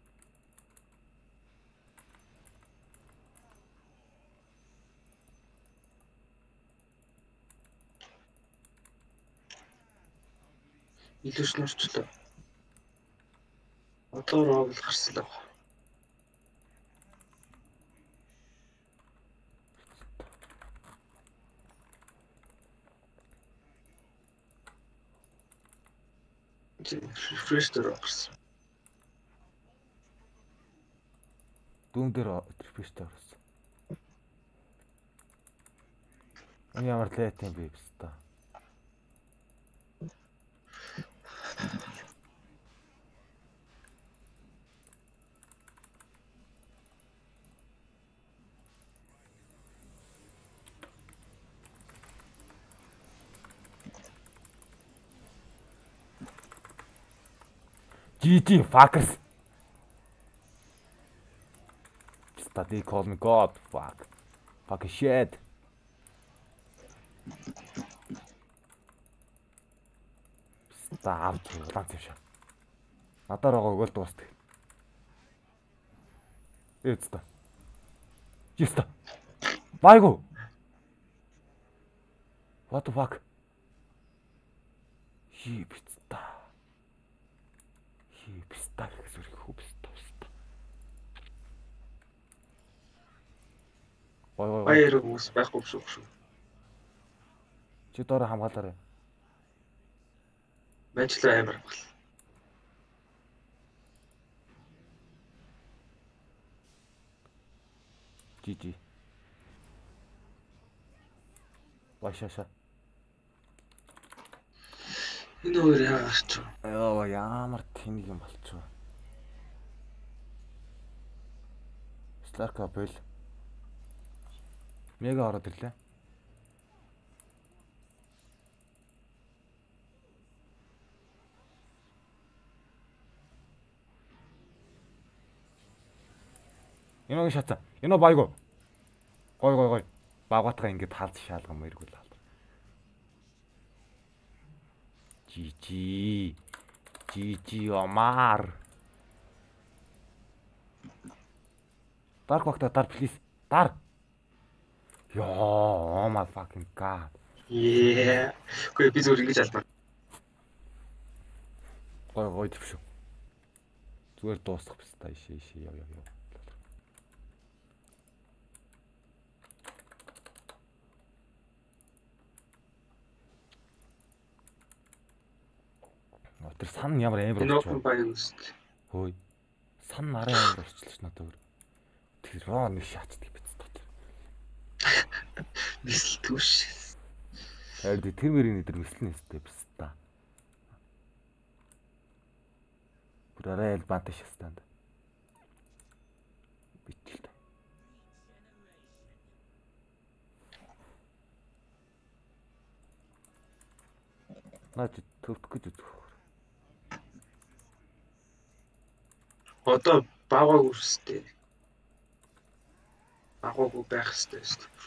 Илүүш нурчлаа. Одоо роо гарсан л байна. Refresh дээр орсон. Дүүн дээр refresh дээр орсон. Энэ ямар лайт юм бэ бста. G G fuckers. They call me God. Fuck. Fucking shit. Stop. Ланц юм шиг. Надаар байгаа өгөөл дуустдаг. Эцтэй. Жиста. Байгу. What the fuck? Хи бицта. Хи бицта гэсэн үг хөө бицта. Баяр хүмүүс байхгүй шүү шүү. Чи доор хамгаалаарай. Манчлаа амар бол. Жижи. Башаша. Энэ хоёр яагаад ч. Яа ямар тэнэг юм болчихоо. Старка бэл. Мега ороод ирлээ. Энэгийн шатаа. Энэ байгуу. Гой гой гой. Багуутгаа ингэж хаалт шаалгам эргүүл хаалт. Жижи. Жижи Омар. Dark багтаа дар please. Дар. Ёо, oh my fucking god. Yeah. Гүй би зүгээр ингэж албаа. Гой гой төвшөө. Зүгээр дуусах биш та ишээ ишээ яв яв яв. Тэр сан ямар амар болчихоо. Энэ баян үст. Хөөе. Сан нараа амар болчихлоо ш надад. Тэр роо нэг шаачдаг биз дээ. Мисл түш. Хайр тэр мөрийн өдөр мислэн нэстэй биз та. Бүрээрэл банташ станд. Битэл. Наач төвтөх гэж үзэх. Одоо багааг үстэй. Багаагүй байх хэрэгтэй шүү дээ.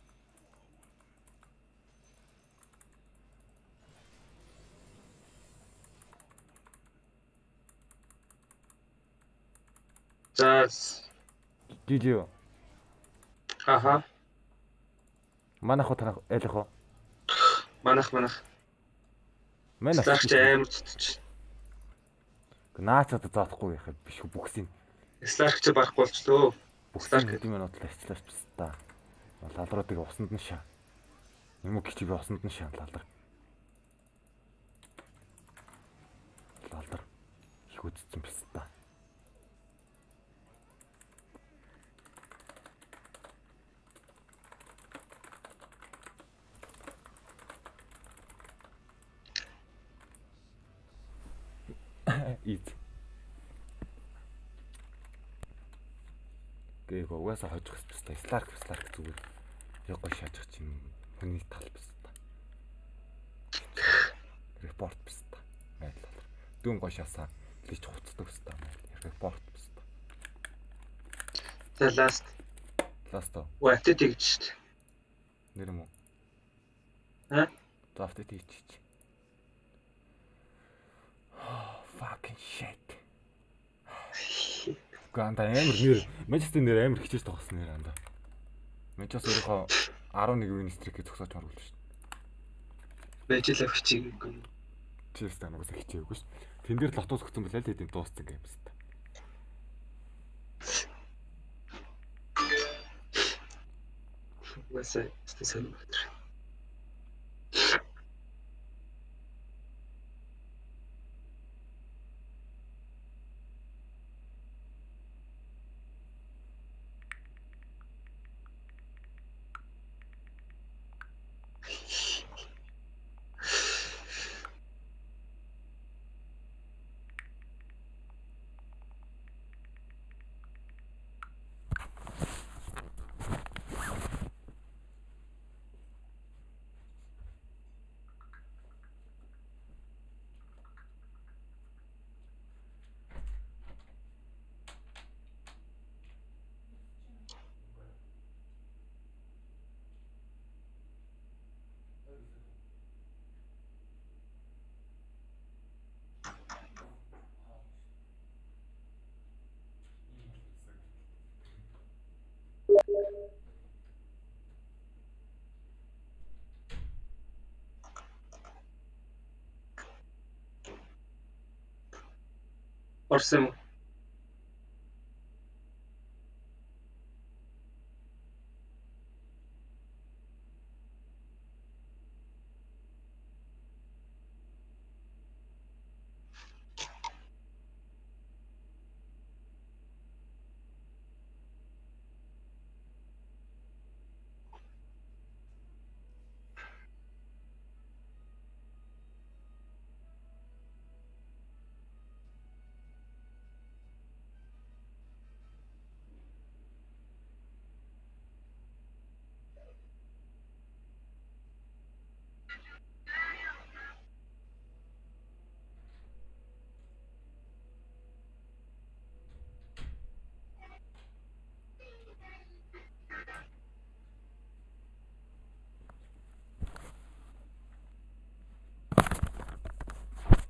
За. Жижио. Аха. Манайх утаа ялах уу? Манайх манайх. Манайх амар цэцэж. Наацад заахгүй яхад биш бүхсийн. Сларк ч барахгүй болчлоо. Бүхсийн хэдэн минут л арчлаач биш та. Лалруудыг усанд нь шаа. Юм уу кичиг усанд нь шаа лалар. Лалар. Их үдцсэн биш та. Ит. Гээ угаасаа хожих хэвчээ. Сларк сларк зүгээр. Яг гоо шаажих чинь хүний тал биш та. Репорт биш та. Мэйл. Дүүн гоо шаасаа лич хуцдаг биш та. Репорт биш та. За ласт. Ласт. Уатет гэж шүү дээ. Нэр юм уу? Аа? Зафтет гэж. Fucking shit. Ганда амар нэр Манчестер нэр амар хичээж тоглосон нэр анда. Манчестер өөрийнхөө арван нэг win streak гэж зогсоож маргуул шүү дээ. Манчестер хичээгээгүй. Челси нугас хичээгээгүй шүү. Тэн дээр лотоос өгсөн байлаа л хэдийн дууссан юм байна. Васай стесэн батар. Орсон.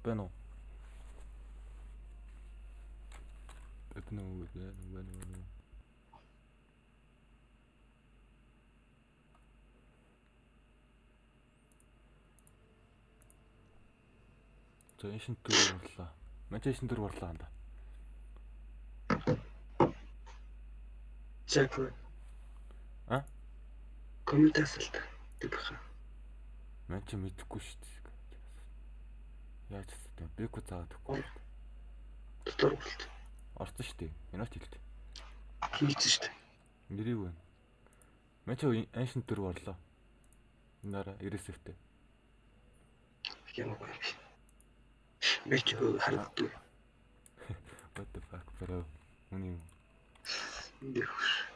Байна уу? Байна уу? Байна уу? За энэ шин дөрөв борлоо. Мачаа шин дөрөв борлоо ханда. Чек. А? Комментас л та. Тэгэх. Мачаа мэдэхгүй шүү дээ. Яаж ч бэкүү заадаг гэхгүй. Дотор болт. Орсон шүү дээ. Минут хэлт. Хийцэн шүү дээ. Нэрийг байна. Мачаа энэ шин дөрөв борлоо. Нара ерөөсөвтэй. Ямаагүй. Мэч харагдав. What the fuck bro? Үний юм. Нэрх.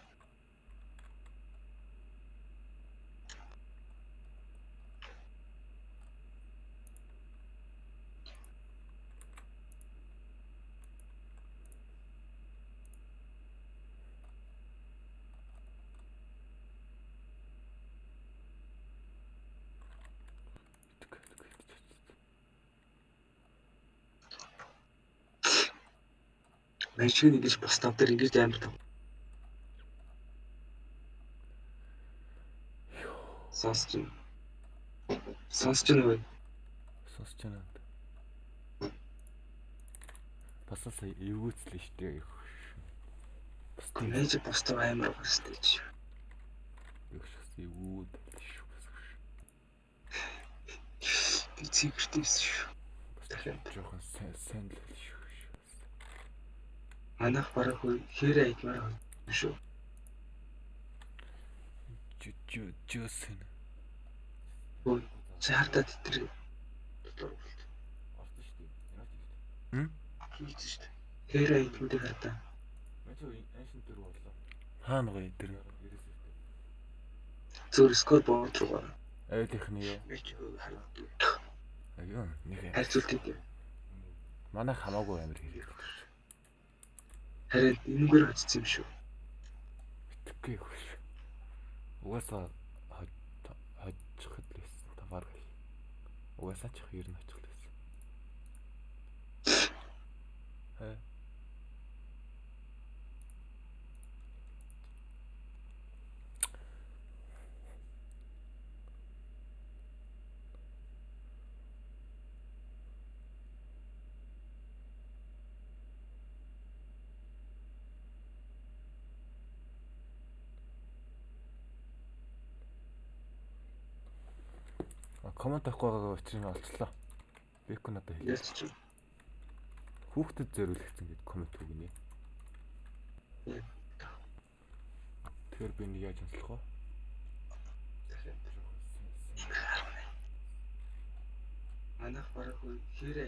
Мэчиг ингэж бас тав дээр ингэж амар тав. Сонсч байна. Сонсч байна уу? Сонсч байна. Басаас эвгүүцлээ шүү дээ. Мэч бостоо амар бастай чи. Их шээс эвгүүд шүү. Би цэвэртэйс шүү. Дахиад жоохон сайн сайн л шүү. Манайх барах үе хэрэг айтмаар шүү. Жу жу жусэн. Ой, цаартаа тэтэр. Дотор болт. Орсон шүү дээ. Яагаад хэлт? Хм? Хийцэн шүү дээ. Хэрэг айтмуудыг хатаа. Мачаа аншин дөрөв борлоо. Хаана гоё дэр ерөөсөвтэй. Зөөр скор бод руугаа. Айлынхны юу? Мэч харагдав. Аюу нэг харьцуултыг. Манай хамаагүй амир хэрэг. Харин энэгээр очсон юм шүү. Итгэхгүй хөш. Угаасаа хожихд лээсэн тавар. Угаасаа ч хоёр нь очих лээсэн. Хэ. Коммент авахгүй байгаа учраас олцлоо. Бэкүн надад хэлээ. Яач чи. Хүүхдэд зориулагдсан гэд коммент өгнө. Тэр би нэг яаж онцлох вэ? Манайх барах үе хэрэг